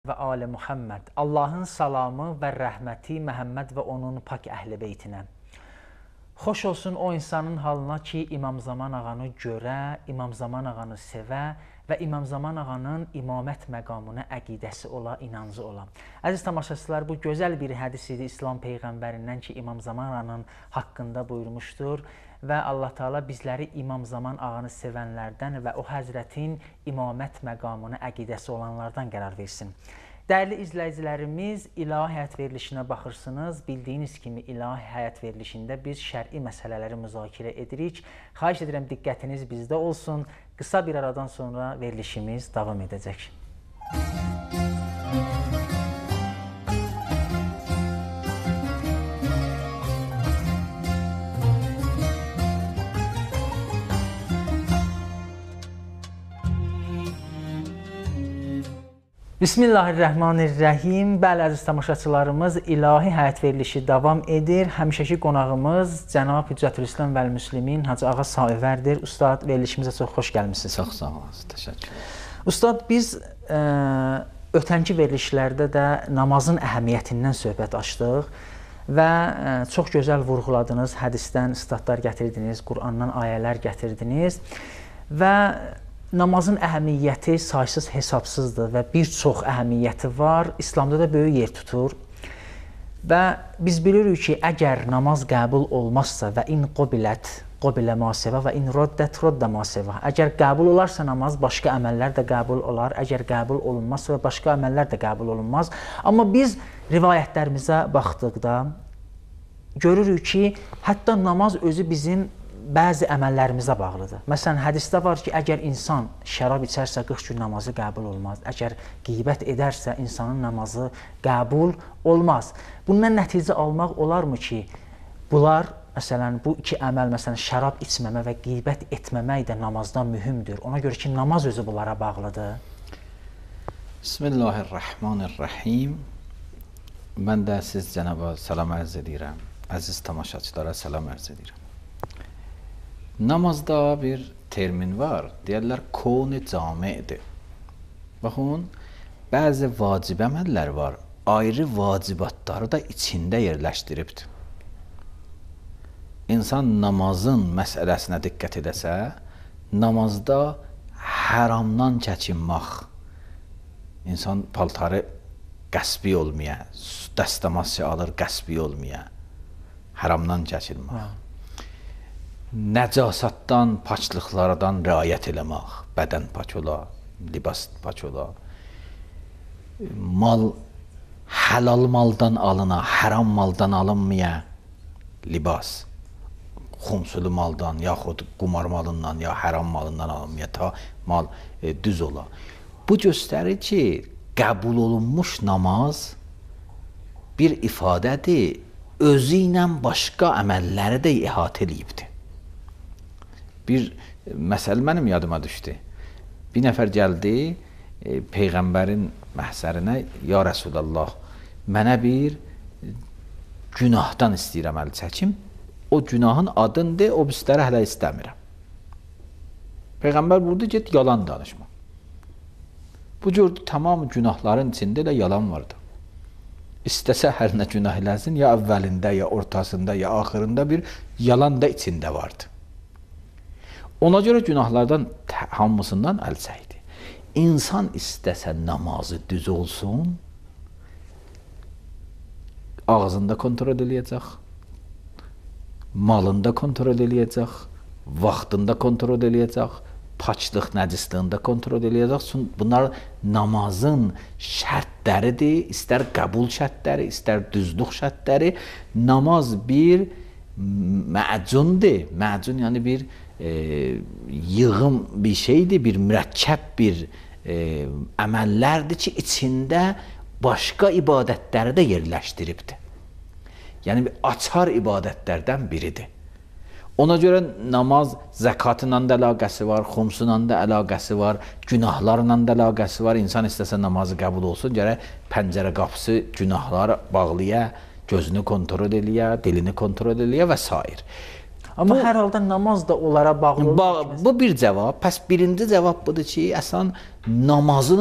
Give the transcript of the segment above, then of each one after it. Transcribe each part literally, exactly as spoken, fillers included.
və ali Muhammed. Allahın salamı və rəhməti Məhəmməd və onun pak əhli beytinə. Xoş olsun o insanın halına ki, İmam Zaman ağanı görə, İmam Zaman ağanı sevə və İmam Zaman ağanın imamət məqamına əqidəsi ola, inancı ola. Əziz tamaşaçılar, bu gözəl bir hədis idi İslam Peyğəmbərindən ki, İmam Zaman ağanın haqqında buyurmuşdur. Və Allah Teala bizləri İmam Zaman ağanı sevənlərdən və o həzrətin imamət məqamına əqidəsi olanlardan qərar versin. Dəyərli izləyicilərimiz, ilahi həyat verilişinə baxırsınız. Bildiyiniz kimi ilahi həyat verilişində biz şər'i məsələləri müzakirə edirik. Xahiş edirəm diqqətiniz bizdə olsun. Qısa bir aradan sonra verilişimiz davam edəcək. Bismillahirrahmanirrahim. Bəli, əziz tamaşaçılarımız, ilahi həyat verilişi davam edir. Həmişəki qonağımız Cənab Hüccətülislam vəl-Müslimin Hacı Ağa Saövərdir. Ustad, verilişimizə çox xoş gəlmişsiniz. Çox sağ olun, təşəkkür. Ustad, biz ə, ötənki verilişlərdə də namazın əhəmiyyətindən söhbət açdıq və ə, çox gözəl vurğuladınız. Hədisdən statlar gətirdiniz, Qur'andan ayələr gətirdiniz və namazın əhəmiyyəti saysız hesabsızdır və bir çox əhəmiyyəti var. İslamda da böyük yer tutur. Və biz bilirik ki, əgər namaz qəbul olmazsa və in qobilət, qobilə masəvə və in roddət, roddə masəvə. Əgər qəbul olarsa namaz, başqa əməllər də qəbul olar. Əgər qəbul olunmazsa və başqa əməllər də qəbul olunmaz. Amma biz rivayətlərimizə baxdıqda görürük ki, hətta namaz özü bizim bəzi əməllərimizə bağlıdır. Məsələn, hədisdə var ki, əgər insan şərab içərsə qırx gün namazı qəbul olmaz. Əgər qeybət edərsə insanın namazı qəbul olmaz. Bundan nəticə almaq olarmı ki, bunlar, məsələn, bu iki əməl, məsələn, şərab içməmə və qeybət etməmək də namazdan mühümdür. Ona görə ki, namaz özü bunlara bağlıdır. Bismillahirrahmanirrahim. Mən də siz Cənaba salam ərz edirəm. Əziz tamaşaçılara salam ərz edirəm. Namazda bir termin var, deyərlər koni camidir. Baxın, bəzi vacib əməllər var, ayrı vacibatları da içində yerləşdiribdir. İnsan namazın məsələsinə diqqət edəsə, namazda haramdan çəkinmək, insan paltarı qəsbi olmaya, dəstəması alır qəsbi olmaya, haramdan çəkinmək. Nəcasatdan, paçlıqlardan riayət eləmək, bədən paç ola, libas paç ola, mal, həlal maldan alına, haram maldan alınmaya, libas, xumsulu maldan, yaxud qumar malından, ya haram malından alınmaya, ta mal e, düz ola. Bu göstərir ki, qəbul olunmuş namaz bir ifadədir, özü ilə başqa əməlləri də ihatə eləyibdir. Bir məsələ mənim yadıma düşdü. Bir nəfər gəldi, e, Peyğəmbərin məhzərinə, ya Rəsulallah, mənə bir günahdan istəyirəm əl çəkim, o günahın adını de, o bizləri hələ istəmirəm. Peyğəmbər burada get, yalan danışma. Bu cür tamam günahların içində elə yalan vardı. İstəsə hər nə günah eləsin, ya əvvəlində, ya ortasında, ya axırında bir yalan da içində vardı. Ona görə günahlardan hamısından əl çəkdi. İnsan istəsə namazı düz olsun, ağzında kontrol eləyəcək, malında kontrol eləyəcək, vaxtında kontrol eləyəcək, paçlıq, nəcisliyində kontrol eləyəcək. Bunlar namazın şərtləridir, istər qəbul şərtləri, istər düzlük şərtləri. Namaz bir mə'cundir. Mə'cun yəni bir E, yığım bir şeydir, bir mürəkkəb bir e, əməllərdir ki, içində başqa ibadətləri də yerləşdiribdir. Yəni bir açar ibadətlərdən biridir. Ona görə namaz zəkatla da əlaqəsi var, xumsla da əlaqəsi var, günahlarla da əlaqəsi var. İnsan istəsə namazı qəbul olsun, gərək pəncərə qapısı günahları bağlaya, gözünü kontrol eləyə, dilini kontrol eləyə və s. Amma bu, hər halda namaz da onlara bağlı olur. Ba bu bir cavab. Pəs birinci cavab budur ki, əsən namazının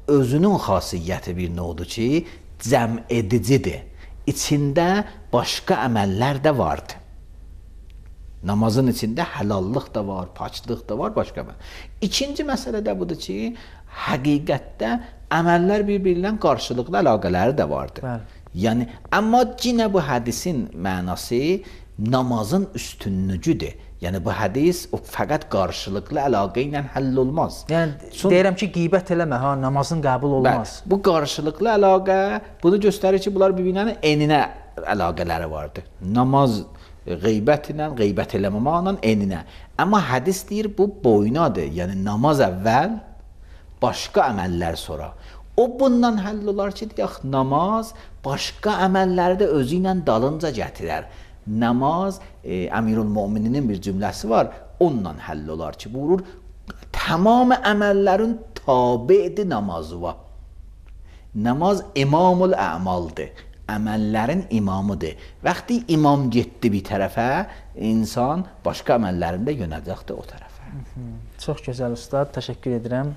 özünün xasiyyəti bir nə odur ki, cəm edicidir. İçində başqa əməllər də vardır. Namazın içində həlallıq da var, paçlıq da var, başqa əməl. İkinci məsələ də budur ki, həqiqətdə əməllər bir-birindən qarşılıqlı əlaqələri də vardır. Bəli. Yəni, amma yenə bu hədisin mənası namazın üstünlücüdür. Yəni, bu hədis o fəqət qarşılıqlı əlaqə ilə həll olmaz. Yəni, Son... deyirəm ki, qeybət eləmə, ha, namazın qəbul olmaz. Bəli, bu qarşılıqlı əlaqə bunu göstərir ki, bunlar bir-birinin eninə əlaqələri vardır. Namaz qeybət ilə, qeybət eləməməklə eninə. Amma hədis deyir, bu boynadır. Yəni, namaz əvvəl, başqa əməllər sonra. O bundan həll olar ki, deyək, namaz başqa əməlləri də özü ilə dalınca gətirər. Namaz, e, Əmirül-Mömininin bir cümləsi var, onunla həll olar ki, buyurur, tamam əməllərin tabidir namazı var. Namaz imamul əmaldır, əməllərin imamıdır. Vaxtı imam getdi bir tərəfə, insan başqa əməllərində yönəcəkdir o tərəfə. Çox gözəl ustad, təşəkkür edirəm.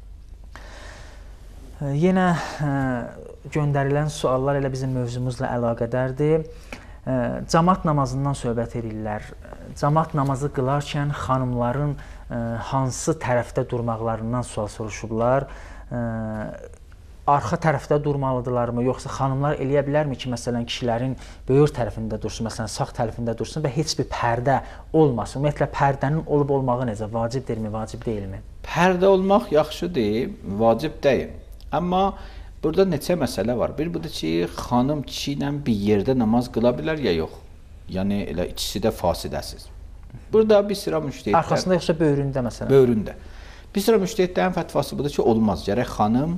Yenə ə, göndərilən suallar elə bizim mövzumuzla əlaqədardır. Ə, cəmaət namazından söhbət edirlər. Cəmaət namazı qılarkən xanımların ə, hansı tərəfdə durmaqlarından sual soruşublar. Ə, arxa tərəfdə durmalıdırlarmı, yoxsa xanımlar eləyə bilərmi ki, məsələn, kişilərin böyür tərəfində dursun, məsələn, sağ tərəfində dursun və heç bir pərdə olmasın? Ümumiyyətlə, pərdənin olub-olmağı necə? Vacibdirmi, vacib deyilmi? Pərdə olmaq yaxşıdır, vacib deyil. Amma burada neçə məsələ var. Bir budur ki, xanım kişi ilə bir yerdə namaz qıla bilər ya yox. Yəni, elə ikisi də fasidəsiz. Burada bir sıra müştəhidlər... Arxasında yoxsa böyründə məsələn? Böyründə. Bir sıra müştəhidlərin fətvası budur ki, olmaz. Gərək xanım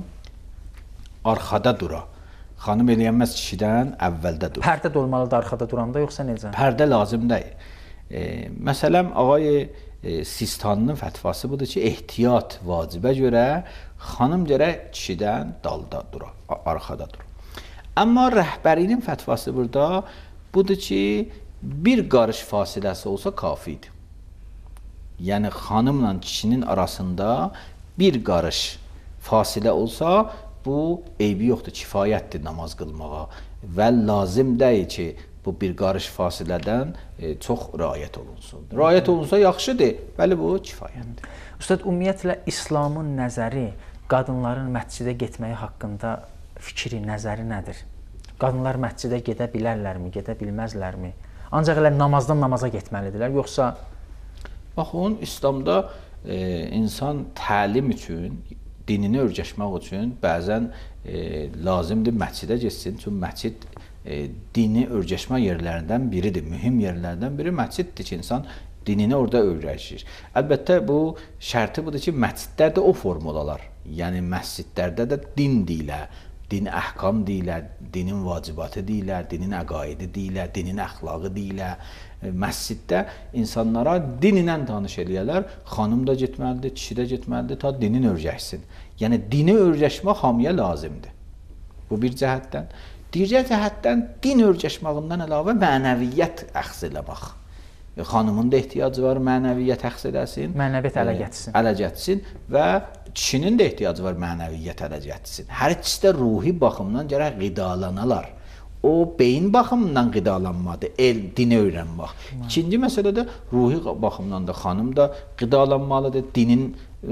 arxada dura. Xanım eləyənməz kişidən əvvəldə dur. Pərdə də olmalıdır arxada duranda, yoxsa necə? Pərdə lazım deyil. E, məsələn, ağay e, Sistanının fətvası budur ki, ehtiyat vacibə görə xanım gərək kişidən dalda dura, arxada dur. Amma rəhbərinin fətvası burada budur ki, bir qarış fasiləsi olsa kafidir. Yəni, xanımla kişinin arasında bir qarış fasilə olsa, bu eybi yoxdur, kifayətdir namaz qılmağa və lazım deyil ki, bu bir qarış fasilədən e, çox riayət olunsun. Riayət olunsa yaxşıdır, bəli bu kifayətdir. Ustad, ümumiyyətlə İslamın nəzəri qadınların məscidə getməyi haqqında fikri, nəzəri nədir? Qadınlar məscidə gedə bilərlərmi, gedə bilməzlərmi? Ancaq elə namazdan namaza getməlidirlər, yoxsa... Baxın, İslamda e, insan təlim üçün, dinini öyrəşmək üçün bəzən e, lazımdır məscidə getsin, çünki məscid e, dini öyrəşmə yerlərindən biridir, mühüm yerlərdən biri məsciddir ki, insan dinini orada öyrəşir. Əlbəttə, bu şərti budur ki, məscidlərdə o formulalar, yəni məscidlərdə də din deyilər, din əhkam deyilər, dinin vacibatı deyilər, dinin əqaidi deyilər, dinin əxlaqı deyilər. Məsciddə insanlara din ilə tanış eləyərlər, xanım da getməlidir, kişi də getməlidir, ta dinin öyrəşsin. Yəni, dini öyrəşmək hamıya lazımdır. Bu bir cəhətdən. Digər cəhətdən, din öyrəşməyindən əlavə mənəviyyət əxz eləmək. Xanımın da ehtiyacı var, mənəviyyət əxz eləsin. Mənəviyyət ələ gətsin. Ələ gətsin və kişinin də ehtiyacı var mənəviyyət ələ gətsin. Hər ikisi də ruhi baxımdan gərək qidalanalar. O, beyin baxımından qidalanmadır, el, dini öyrənmək. İkinci məsələ də ruhi baxımdan da xanım da qidalanmalıdır, dinin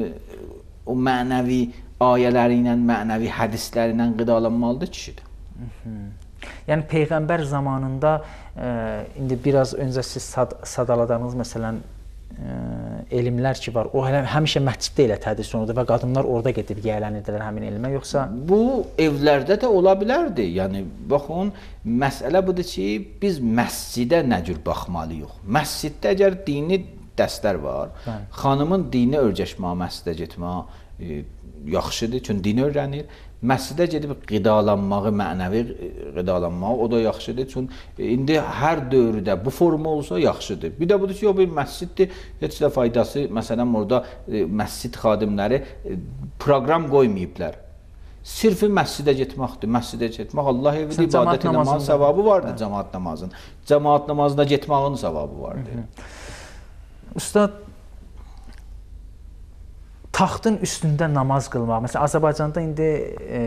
o mənəvi ayələri ilə, mənəvi hədisləri ilə qidalanmalıdır kişidir. Yəni, Peyğəmbər zamanında, e, indi biraz öncə siz sad sadaladığınız, məsələn, e, elmlər ki var, o həmişə məsciddə elə tədris olunurdu və qadınlar orada gedib yiyələnirdilər həmin elmə, yoxsa? Bu, evlərdə də ola bilərdi. Yəni, baxın, məsələ budur ki, biz məscidə nə cür baxmalıyıq? Məsciddə əgər dini dərslər var, Bəli. Xanımın dini öyrəşmə, məscidə getmə e, yaxşıdır, çünki dini öyrənir. Məscidə gedib qidalanmağı, mənəvi qidalanmağı, o da yaxşıdır. Çünki indi hər dövrdə bu forma olsa yaxşıdır. Bir də budur ki, o bir məsciddir, heç də faydası, məsələn, orada e, məscid xadimləri e, proqram qoymayıblar. Sirfi məscidə getməkdir, məscidə getmək, Allah evidir, ibadət namazın savabı vardır, cəmaət namazın. Cəmaət namazına getməyin savabı vardır. Ustad, taxtın üstündə namaz qılmaq. Məsələn, Azərbaycanda indi e,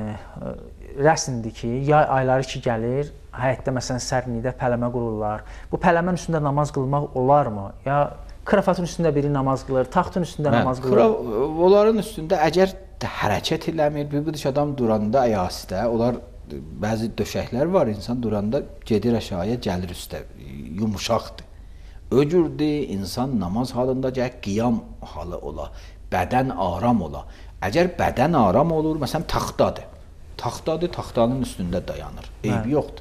rəsmdir ki, yay ayları ki gəlir, həyətdə məsələn sərnidə pələmə qururlar. Bu pələmənin üstündə namaz qılmaq olarmı? Ya krafatın üstündə biri namaz qılır, taxtın üstündə namaz qılır. Onların üstündə əgər hərəkət eləmir, bir adam duranda ayaqüstə, onlar bəzi döşəklər var, insan duranda gedir aşağıya, gəlir üstə, yumuşaqdır. Öcürdür, insan namaz halında gəlir, qiyam halı ola, bədən aram ola. Əgər bədən aram olur, məsələn, taxtadır. Taxtadır, taxtanın üstündə dayanır, eybi yoxdur.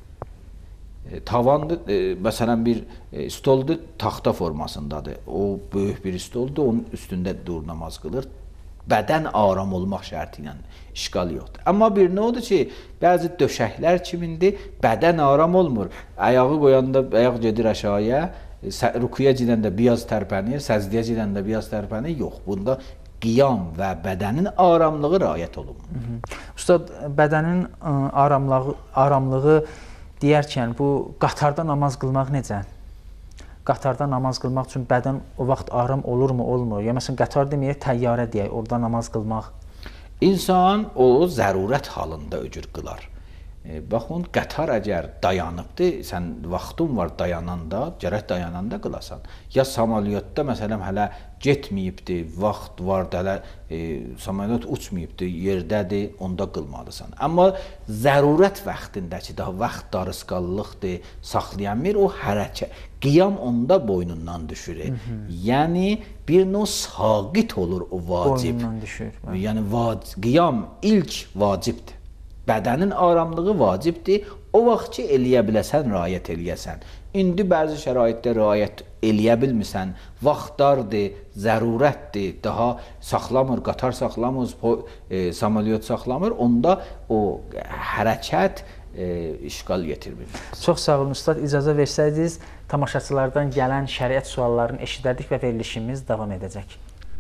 Tavandır, e, məsələn, bir e, stoldur, taxta formasındadır. O, böyük bir stoldur, onun üstündə dur namaz qılır. Bədən aram olmaq şərti ilə işgal yoxdur. Amma bir nə odur ki, bəzi döşəklər kimindir, bədən aram olmur. Ayağı qoyanda, ayaq gedir aşağıya, rukuya gedəndə biraz tərpənir, səzdəyə gedəndə biraz tərpənir. Yox, bunda qiyam və bədənin aramlığı rəayət olunmur. Ustad, bədənin aramlığı, aramlığı deyərkən, bu qatarda namaz qılmaq necə? Qatarda namaz qılmaq üçün bədən o vaxt aram olurmu, olmur? Ya məsələn, qatar deməyək, təyyarə deyək, orada namaz qılmaq. İnsan o zərurət halında öcür qılar. E, baxın, qatar əgər dayanıbdır, sən vaxtın var dayananda, gərək dayananda qılasan. Ya samolyotda, məsələn, hələ getməyibdir, vaxt var, hələ e, samolyot uçmayıbdır, yerdədir, onda qılmalısan. Amma zərurət vaxtındakı, daha vaxt darısqallıqdır, saxlayanmır, o hərəkət, qiyam onda boynundan düşür. Hı -hı. Yəni, bir növ saqit olur o vacib. Boynundan düşür. Bəli. Yəni, vac qiyam ilk vacibdir. Bədənin aramlığı vacibdir. O vaxt ki, eləyə biləsən, rayət eləyəsən. İndi bəzi şəraitdə rayət eləyə bilmirsən, vaxtlardır, zərurətdir, daha saxlamır, qatar saxlamır, e, samolyot saxlamır, onda o hərəkət e, işgal yetirmir. Çox sağ olun, Ustad. İcazə versəydiniz, tamaşaçılardan gələn şəriət suallarını eşidərdik və verilişimiz davam edəcək.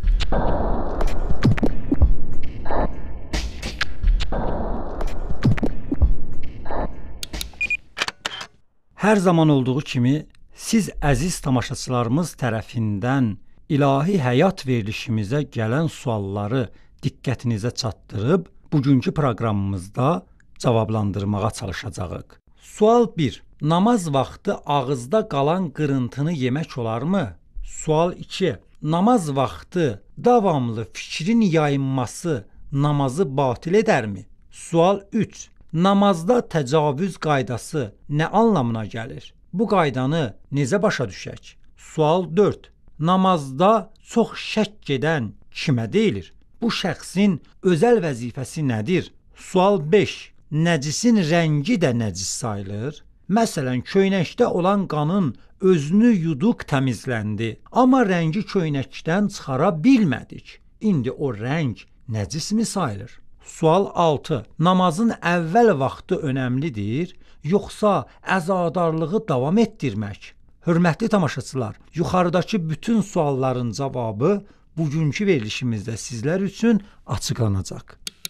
Hər zaman olduğu kimi, siz əziz tamaşaçılarımız tərəfindən ilahi həyat verilişimizə gələn sualları diqqətinizə çatdırıb, bugünkü proqramımızda cavablandırmağa çalışacağıq. Sual bir. Namaz vaxtı ağızda qalan qırıntını yemək olarmı? Sual iki. Namaz vaxtı davamlı fikrin yayınması namazı batil edərmi? Sual üç. Namazda təcavüz qaydası nə anlamına gəlir? Bu qaydanı necə başa düşək? Sual dörd. Namazda çox şək gedən kimə deyilir? Bu şəxsin özəl vəzifəsi nədir? Sual beş. Nəcisin rəngi də nəcis sayılır? Məsələn, köynəkdə olan qanın özünü yuduq təmizləndi, amma rəngi köynəkdən çıxara bilmədik. İndi o rəng nəcismi sayılır? Sual altı. Namazın əvvəl vaxtı önəmlidir, yoxsa əzadarlığı davam etdirmək? Hörmətli tamaşaçılar, yuxarıdakı bütün sualların cavabı bugünkü verilişimizdə sizlər üçün açıqlanacaq.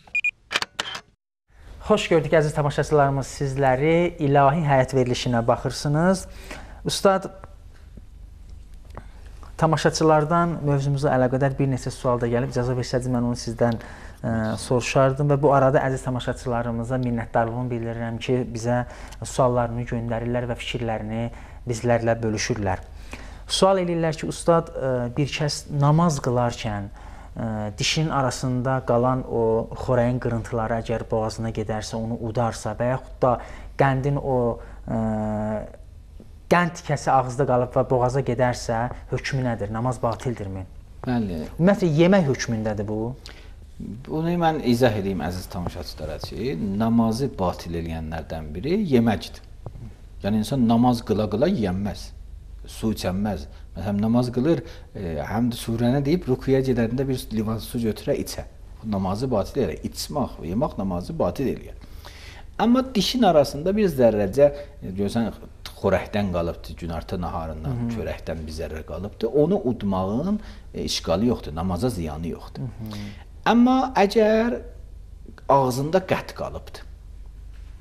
Xoş gördük əziz tamaşaçılarımız, sizləri ilahi həyat verilişinə baxırsınız. Ustad, tamaşaçılardan mövzumuza əlaqədar bir neçə sual da gəlib, icazə versəniz mən onu sizdən ə, soruşardım və bu arada əziz tamaşaçılarımıza minnətdarlığımı bildirirəm ki, bizə suallarını göndərirlər və fikirlərini bizlərlə bölüşürlər. Sual edirlər ki, ustad, bir kəs namaz qılarkən dişinin arasında qalan o xorəyin qırıntıları əgər boğazına gedərsə, onu udarsa və yaxud da qəndin o ə, qənd tikəsi ağızda qalıb və boğaza gedərsə, hökmü nədir? Namaz batildirmi? Bəli. Ümumiyyətlə, yemək hökmündədir bu? Bunu mən izah edeyim əziz tamaşaçılara ki, namazı batil eləyənlərdən biri yeməkdir. Yəni, insan namaz qıla-qıla yiyənməz, su içənməz. Məsələn, namaz qılır, e, həm də surəni deyib, rukuya gedəndə bir livan su götürə içə. Namazı batil eləyər. İçmək, yemək namazı batil eləyər. Amma dişin arasında bir zərrəcə, görsən, xorəkdən qalıbdır, günartı naharından, Hı -hı. çörəkdən bir zərrə qalıbdır. Onu udmağın e, işgalı yoxdur, namaza ziyanı yoxdur. Hı -hı. Amma əgər ağzında qət qalıbdır,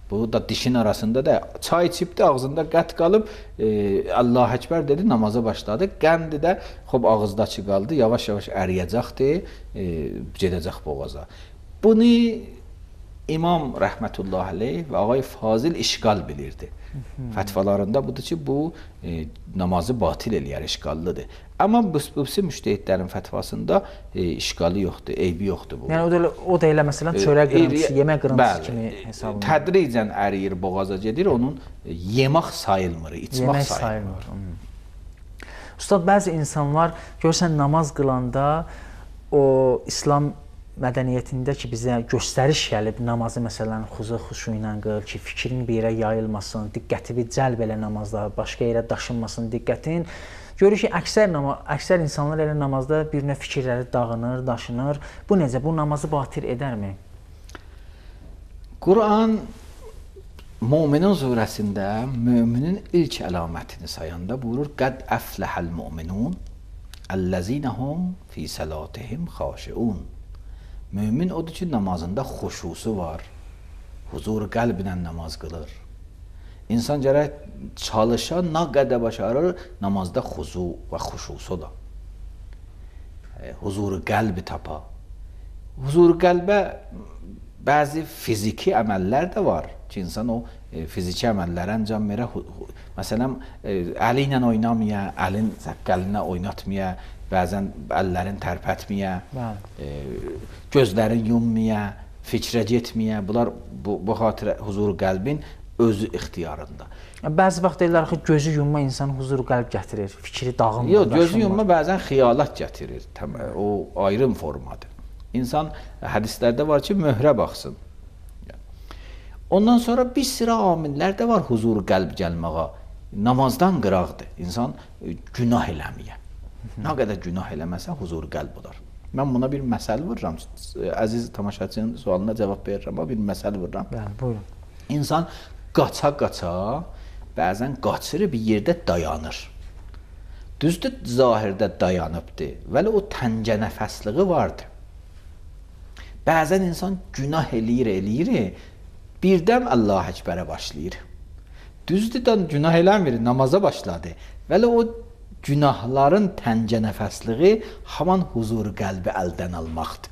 Bu da dişin arasında da çay içibdi, ağzında qət qalıb, e, Allah Əkbər dedi, namaza başladı. Qəndi də xob ağızdakı qaldı, yavaş-yavaş əriyəcəkdi, e, gedəcək boğaza. Bunu İmam rəhmətullahi aleyh və Ağay Fazil işqal bilirdi. Fətvalarında budur ki, bu e, namazı batil eləyər, işqallıdır. Amma bu müştəhidlərin fətvasında e, işqalı yoxdur, eybi yoxdur bu. Yəni o da, o da elə məsələn çörək qırıntısı, e, yemək qırıntısı kimi hesablanır. Tədricən əriyir, boğaza gedir, onun e, yemək sayılmır, içmək yemək sayılmır. sayılmır. Ustad, bəzi insanlar görsən namaz qılanda o İslam mədəniyyətində ki, bizə göstəriş gəlib, namazı məsələn xuzu xuşu ilə qıl ki, fikrin bir yerə yayılmasın, diqqətini cəlb elə namazda, başqa yerə daşınmasın diqqətin. Görür ki, əksər, əksər insanlar elə namazda bir növ fikirləri dağınır, daşınır. Bu necə? Bu namazı batil edərmi? Quran Müminin surəsində müminin ilk əlamətini sayanda buyurur: Qəd əfləhəl müminun əlləzinəhum fi səlatihim xaşiun. Mümin odur ki, namazında xuşusu var, huzur qəlblə namaz qılır. İnsan gərək çalışa, nə qədər başarır, namazda xuzu və xuşusu da. E, huzuru qəlbi tapa. Huzuru qəlbə bəzi fiziki əməllər də var ki, insan o e, fiziki əməllərə əncam verə. Məsələn, e, əli ilə oynamaya, əlin səqqəlinə oynatmaya, bəzən əllərin tərpətməyə, e, gözlərin yummaya, fikrə getməyə, bunlar bu, bu xatirə huzuru qəlbin özü ixtiyarında. Bəzi vaxt deyirlər ki, gözü yumma insan huzuru qəlb gətirir, fikri dağınmır. Yox, gözü yumma bəzən xiyalat gətirir, o ayrı formadır. İnsan hədislərdə var ki, möhrə baxsın. Ondan sonra bir sıra amillər də var huzuru qəlb gəlməyə. Namazdan qıraqdır, insan günah eləməyə. Nə qədər günah eləməsə huzur qəlb olar. Mən buna bir məsəl vururam. Əziz tamaşaçının sualına cavab verirəm, bir məsəl vururam. Bəli, buyurun. İnsan qaça-qaça, bəzən qaçır bir yerdə dayanır. Düzdür, zahirdə dayanıbdır, vəli o təncə nəfəsliği vardır. Bəzən insan günah eləyir, eləyir, birdən Allah Əkbərə başlayır. Düzdür, günah eləmir, namaza başladı, vəli o günahların təncə nəfəsliği haman huzuru qəlbi əldən almaqdır.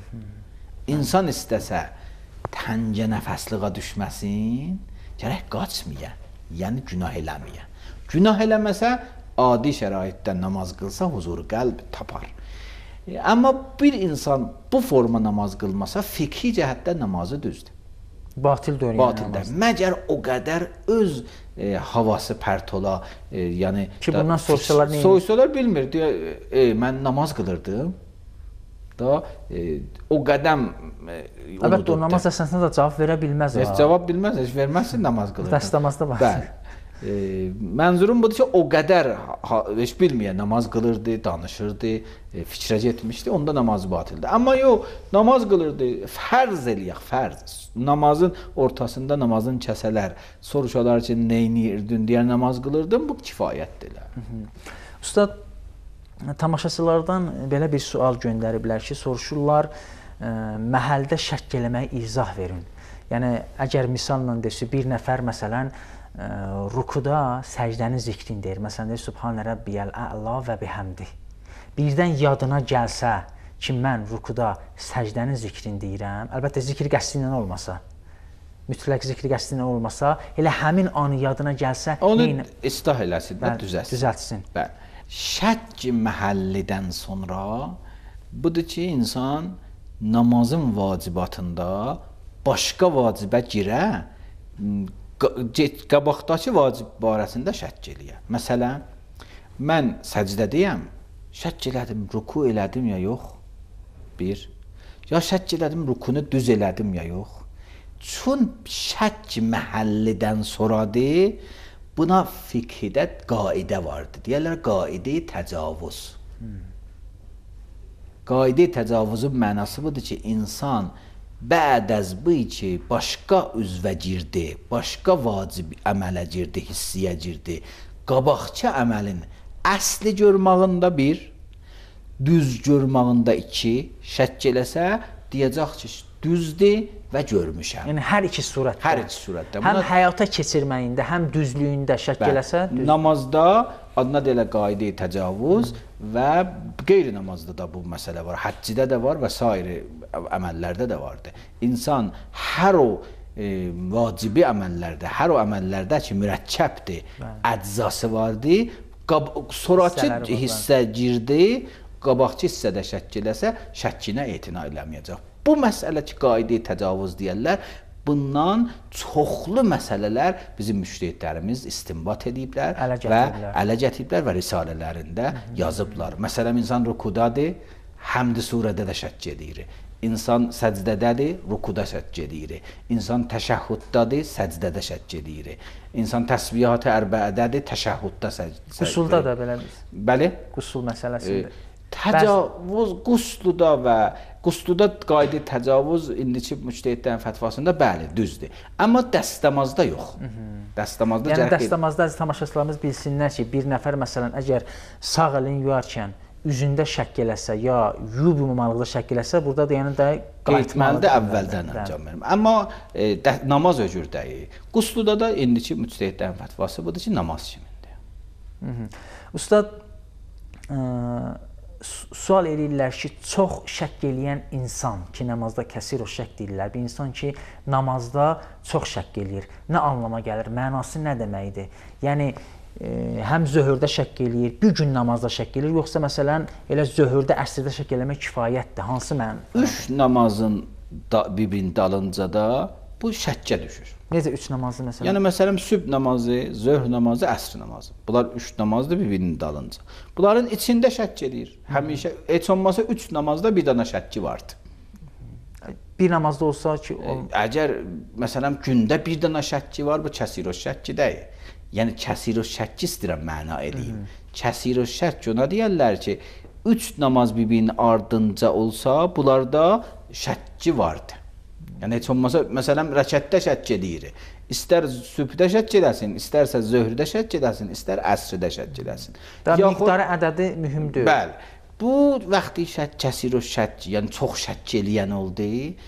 İnsan istəsə təncə nəfəsliğə düşməsin, gərək qaçmaya, yəni günah eləməyə. Günah eləməsə, adi şəraitdə namaz qılsa huzuru qəlb tapar. Amma bir insan bu forma namaz qılmasa, fikri cəhətdə namazı düzdür. Batildir yəni Batildir. Məgər o qədər öz e, havası pərt ola, e, yəni ki, bundan soruşsalar neyini? Soruşsalar bilmir, deyər, e, mən namaz qılırdım. Da e, o qədəm e, əlbəttə, o namaz əsasında da cavab verə bilməz. Heç cavab bilməz, heç verməzsin namaz qılırdım. Dəstəmazda var. Bəli. E, mənzurum budur ki, o qədər ha, heç bilməyən namaz qılırdı, danışırdı, e, fikrə getmişdi, onda namazı batildir. Amma yox, namaz qılırdı, fərz eləyək, fərz. Namazın ortasında namazın kəsələr, soruşalar ki, neyniyirdin deyər, namaz qılırdın, bu kifayətdir. Ustad, tamaşaçılardan belə bir sual göndəriblər ki, soruşurlar, ə, məhəldə şəkk eləməyə izah verin. Yəni, əgər misalla desə, bir nəfər məsələn, ə, rukuda səcdənin zikrin deyir. Məsələn, deyir, Subhanə Rəbbiyəl ə'la və bihamdi. Birdən yadına gəlsə ki, mən rukuda səcdənin zikrin deyirəm, əlbəttə zikri qəsdi ilə olmasa, mütləq zikri qəsdi ilə olmasa, elə həmin anı yadına gəlsə, onu neyin... islah eləsin, düzəlsin. düzəltsin. Bəli. Şəkk məhəllidən sonra budur ki, insan namazın vacibatında başqa vacibə girə, qabaqdakı vacib barəsində şəkk eləyə. Məsələn, mən səcdədəyəm, şəkk elədim, ruku elədim ya yox? Bir. Ya şəkk elədim, rukunu düz elədim ya yox? Çün şəkk məhəllidən sonradır, buna fiqhidə qaidə vardır. Deyərlər, qaidə-i təcavüz. Hmm. Qaidə-i təcavüzün mənası budur ki, insan bəd əz bu ki, başqa üzvə girdi, başqa vacib əmələ girdi, hissiyə girdi. Qabaqçı əməlin əsli görmağında bir, düz görmağında iki, şəkk eləsə, deyəcək ki, düzdür və görmüşəm. Yəni hər iki surətdə. Hər iki surətdə. Həm həyata keçirməyində, həm düzlüyündə şəkk eləsə, düz. Namazda adına deyilə qayda təcavüz və qeyri-namazda da bu məsələ var. Həccidə də var və sair əməllərdə də vardır. İnsan hər o e, vacibi əməllərdə, hər o əməllərdə ki, mürəkkəbdir, əczası vardır, sonrakı hissə girdi, qabaqçı hissədə şəkk eləsə, şəkkinə etina eləməyəcək. Bu məsələ ki, qayda təcavüz deyirlər, bundan çoxlu məsələlər bizim müştəhidlərimiz istinbat ediblər ələ və ələ gətiriblər və risalələrində yazıblar. Məsələn, insan rükudadır, həmd surədə də şəkk edir. İnsan səcdədədir, rükuda şəkk edir. İnsan təşəhhuddadır, səcdədə şəkk edir. İnsan təsbihat-ı ərbəədədir, təşəhhudda şəkk edir. Qusulda da belədir. Bəli. Qusul məsələsində. Təcavüz qusluda və qusluda qayda təcavüz indiki müştəhidlərin fətvasında bəli, düzdür. Amma dəstəmazda yox. Dəstəmazda yəni dəstəmazda əziz tamaşaçılarımız bilsinlər ki, bir nəfər məsələn əgər sağ əlini yuyarkən üzündə şəkk eləsə ya yuyulmamalıqda şəkk eləsə, burada da yəni də qayıtmalıdır əvvəldən əncam verim. Amma e, də, namaz öcür deyil. Qusluda da indiki müştəhidlərin fətvası budur ki, namaz kimidir. Hı -hı. Ustad ə, sual edirlər ki, çox şəkk eləyən insan ki, namazda kəsir o şəkk deyirlər. Bir insan ki, namazda çox şəkk eləyir. Nə anlama gəlir? Mənası nə deməkdir? Yəni e, həm zöhrdə şəkk eləyir, bir gün namazda şəkk eləyir, yoxsa məsələn elə zöhrdə, əsrdə şəkk eləmək kifayətdir. Hansı mən? Üç namazın da, bir-birinin dalınca da bu şəkkə düşür. Necə üç namazı məsələn? Yəni məsələn sübh namazı, zöhr namazı, əsr namazı. Bunlar üç namazdır bir-birinin dalınca. Bunların içində şəkk edir. Həmişə heç olmasa üç namazda bir dana şəkki vardı. Bir namazda olsa ki, o... əgər məsələn gündə bir dana şəkki var, bu kəsir o şəkki deyil. Yəni kəsir o şəkki istəyirəm məna edeyim. Kəsir o şəkk ona deyirlər ki, üç namaz bir-birinin ardınca olsa, bunlarda şəkki vardı. Yəni heç olmasa məsələn rəkətdə şəkk edir. İstər sübhdə şəkk edəsin, istərsə zöhrdə şəkk edəsin, istər əsrdə şəkk edəsin. Da miqdarı ədədi mühüm deyil. Bəli. Bu vaxtı şəkk kəsir o şəkk, yəni çox şəkk eləyən oldu.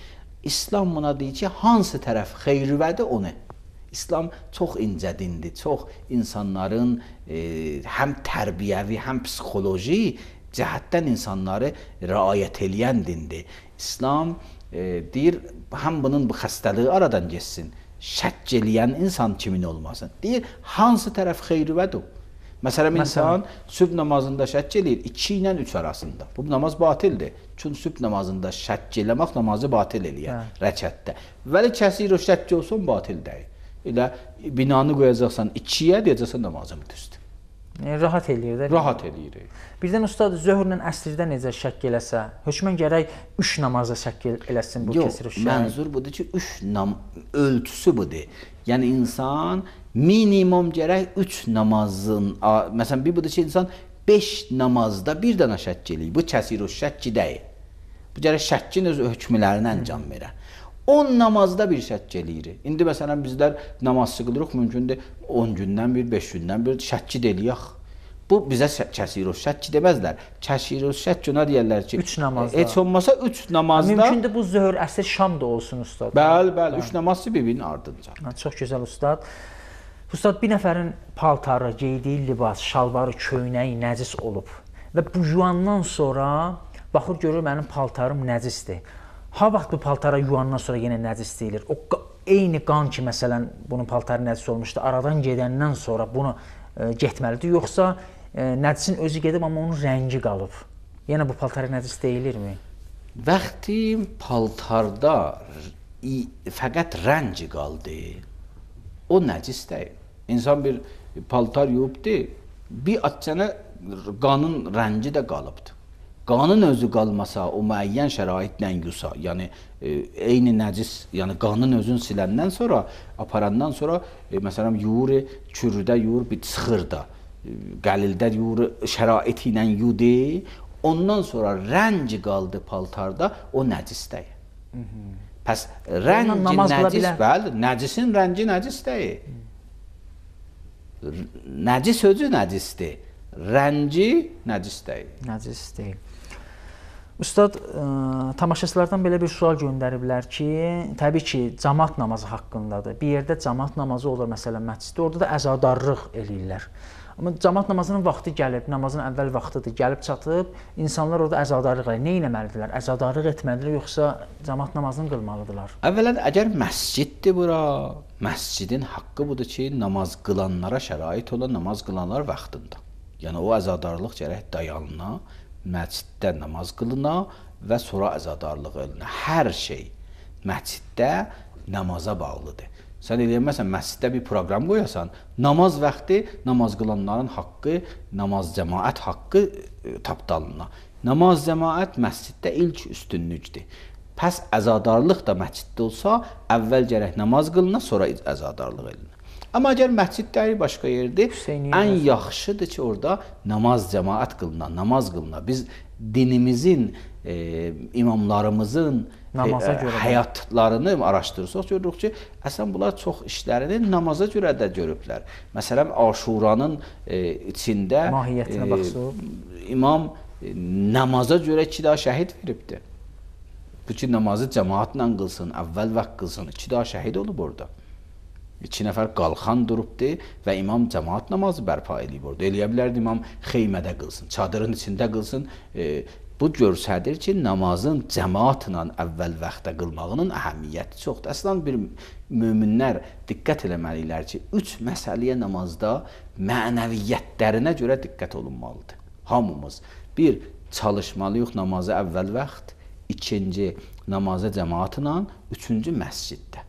İslam buna deyir ki, hansı tərəf xeyirvədir onu. İslam çox incə dindir, çox insanların e, həm tərbiyəvi, həm psixoloji cəhətdən insanları riayət eləyən dindir. İslam e, deyir, həm bunun bu xəstəliyi aradan geçsin, şəkk eləyən insan kimin olmasın. Deyir, hansı tərəf xeyirvədir? Məsələn, insan sübh namazında şəkk eləyir, iki ilə üç arasında. Bu namaz batildir. Çünki sübh namazında şəkk eləmək namazı batil eləyər, rəkətdə. Vəli kəsir o şəkk olsun, batil deyil. Elə binanı qoyacaqsan ikiyə, deyəcəksən namazım düzdür. Yəni, rahat eləyir də. Rahat eləyir. Birdən ustad, zöhrlə əsrdə necə şəkk eləsə, hökmən gərək üç namazda şəkk eləsin bu kəsir o şəkk. Yox, mənzur budur ki, üç nam ölçüsü budur. Yəni, insan minimum gərək üç namazın, məsələn, bir budur ki, insan beş namazda bir dana şəkk eləyir. Bu kəsir o şəkki deyil. Bu gərək şəkkin öz hökmlərini əncam verər. on namazda bir şəkk eləyir. İndi məsələn bizlər namaz qılırıq, mümkündür on gündən bir, beş gündən bir şəkk eləyək. Bu bizə kəsir o şəkk deməzlər. Kəsir o şəkk ona deyirlər ki, üç namazda. Heç olmasa üç namazda. Mümkündür bu zöhr, əsr, şam da olsun ustad. Bəli, bəli, üç namazı bir-birinin ardınca. Çox gözəl ustad. Ustad, bir nəfərin paltarı, geydiyi libas, şalvarı, köynəyi nəcis olub və bu yuyandan sonra baxır görür mənim paltarım nəcisdir. Ha vaxt bu paltara yuyandan sonra yenə nəcis deyilir. O eyni qan ki, məsələn, bunun paltarı nəcis olmuşdu, aradan gedəndən sonra bunu e, getməlidir. Yoxsa e, nəcisin özü gedib, amma onun rəngi qalıb. Yenə bu paltara nəcis deyilirmi? Vaxtı paltarda fəqət rəngi qaldı, o nəcis deyil. İnsan bir paltar yuyubdur, bir açana qanın rəngi də qalıbdır. Qanın özü qalmasa, o müəyyən şəraitlə yusa, yəni e, eyni nəcis, yəni qanın özünü siləndən sonra, aparandan sonra, e, məsələn, yuyur, kürüdə yuyur, bir sıxır da, e, qəlildə yuyur, şəraiti ilə yudu, ondan sonra rəngi qaldı paltarda, o nəcis deyil. Pəs, rəngi nəcis, bəli, nəcisin rəngi nəcis deyil. Nəcis özü nəcisdir, rəngi nəcis deyil. Nəcis deyil. Ustad, ə, tamaşaçılardan belə bir sual göndəriblər ki, təbii ki, cəmaət namazı haqqındadır. Bir yerdə cəmaət namazı olur, məsələn, məsciddə, orada da əzadarlıq eləyirlər. Amma cəmaət namazının vaxtı gəlib, namazın əvvəl vaxtıdır, gəlib çatıb, insanlar orada əzadarlıq eləyir. Nə etməlidirlər? Əzadarlıq etməlidirlər, yoxsa cəmaət namazını qılmalıdırlar? Əvvələn, əgər məsciddir bura, məscidin haqqı budur ki, namaz qılanlara şərait olan namaz qılanlar vaxtında. Yəni, o əzadarlıq gərək dayanına, məsciddə namaz qılına və sonra əzadarlıq elina. Hər şey məsciddə namaza bağlıdır. Sən eləyəməsən, məsciddə bir proqram qoyasan, namaz vaxtı, namaz qılanların haqqı, namaz cəmaət haqqı tapdalına. Namaz cəmaət məsciddə ilk üstünlükdür. Pəs əzadarlıq da məsciddə olsa, əvvəl gərək namaz qılına, sonra əzadarlıq elina. Amma əgər məscid deyil, başqa yerdir, ən yaxşıdır ki, orada namaz cəmaət qılına, namaz qılına. Biz dinimizin, e, imamlarımızın e, həyatlarını araşdırırsaq, görürük ki, əslən bunlar çox işlərini namaza görə də görüblər. Məsələn, Aşuranın e, içində mahiyyətinə baxsaq, imam e, namaza görə iki daha şəhid veribdir. Bu ki, namazı cəmaatla qılsın, əvvəl vaxt qılsın, iki daha şəhid olub orada. İki nəfər qalxan durubdur və imam cəmaat namazı bərpa edib orada. Eləyə bilərdi imam xeymədə qılsın, çadırın içində qılsın. E, bu görsədir ki, namazın cəmaatla əvvəl vaxtda qılmağının əhəmiyyəti çoxdur. Əslən, bir möminlər diqqət eləməlidirlər ki, üç məsələyə namazda mənəviyyətlərinə görə diqqət olunmalıdır. Hamımız. Bir, çalışmalıyıq namazı əvvəl vaxt. İkinci, namazı cəmaatla. Üçüncü, məsciddə.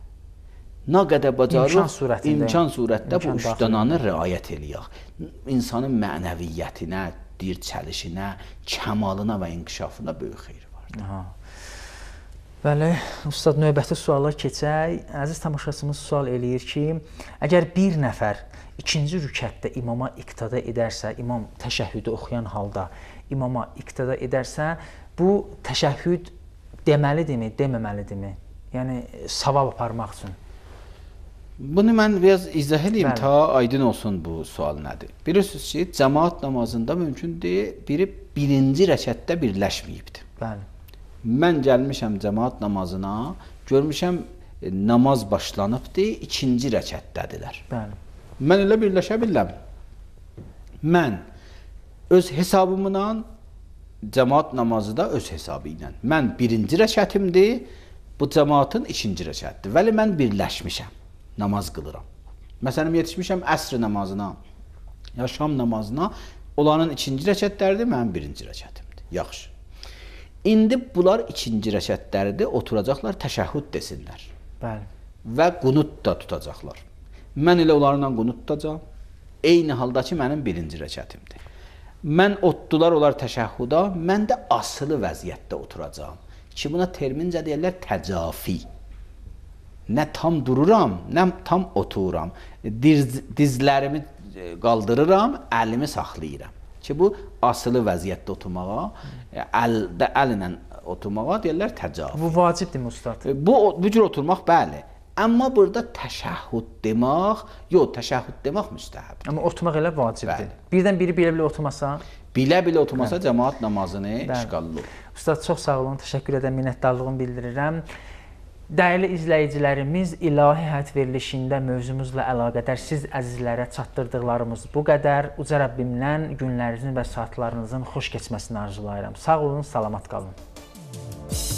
Nə qədər bacarıq, imkan surətində, imkan surətdə imkan bu üçdananı riayət eləyək. İnsanın mənəviyyətinə, dirçəlişinə, kəmalına və inkişafına böyük xeyri vardır. Aha. Bəli, Ustad, növbəti suala keçək. Əziz tamaşaçımız sual eləyir ki, əgər bir nəfər ikinci rükətdə imama iqtada edərsə, imam təşəhhüdü oxuyan halda imama iqtada edərsə, bu təşəhhüd deməlidirmi, deməməlidirmi? Yəni, savab aparmaq üçün. Bunu mən biraz izah edeyim, ta aydın olsun bu sual nədir. Bilirsiniz ki, cəmaat namazında mümkündür, biri birinci rəkətdə birləşməyibdir. Bəli. Mən gəlmişəm cəmaat namazına, görmüşəm e, namaz başlanıbdır, ikinci rəkətdədirlər. Bəli. Mən elə birləşə biləm. Mən öz hesabımla, cəmaat namazı da öz hesabı ilə. Mən birinci rəkətimdir, bu cəmaatın ikinci rəkətdir. Vəli mən birləşmişəm. Namaz qılıram. Məsələn, yetişmişəm əsr namazına, ya şam namazına, onların ikinci rəkətləridir, mənim birinci rəkətimdir. Yaxşı. İndi bunlar ikinci rəkətləridir, oturacaqlar, təşəhhüd desinlər. Bəli. Və qunut da tutacaqlar. Mən elə onlarla qunut tutacam, eyni halda ki, mənim birinci rəkətimdir. Mən otdular, onlar təşəhhüda, mən də asılı vəziyyətdə oturacam. Ki, buna termincə deyirlər təcafi. Nə tam dururam, nə tam otururam. Diz, dizlərimi qaldırıram, əlimi saxlayıram. Ki, bu asılı vəziyyətdə oturmağa, əldə əllə oturmağa deyirlər təcafi. Bu vacibdir, Ustad. Bu, bu cür oturmaq, bəli. Amma burada təşəhhüd demək, yox, təşəhhüd demək müstəhəb. Amma oturmaq elə vacibdir. Bəli. Birdən biri bilə-bilə oturmasa? Bilə-bilə oturmasa cəmaat namazını işğallı olur. Ustad, çox sağ olun, təşəkkür edirəm, minnətdarlığımı bildirirəm. Dəyərli izləyicilərimiz, ilahi həyat verilişində mövzumuzla əlaqədar siz əzizlərə çatdırdıqlarımız bu qədər. Uca Rəbbimdən günlərinizin və saatlarınızın xoş keçməsini arzulayıram. Sağ olun, salamat qalın.